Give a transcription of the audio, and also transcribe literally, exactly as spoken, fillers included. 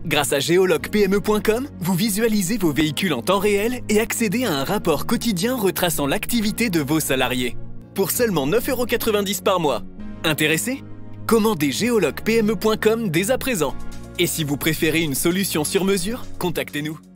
Grâce à géologue P M E point com, vous visualisez vos véhicules en temps réel et accédez à un rapport quotidien retraçant l'activité de vos salariés. Pour seulement neuf euros quatre-vingt-dix par mois. Intéressé? Commandez géologue P M E point com dès à présent. Et si vous préférez une solution sur mesure, contactez-nous.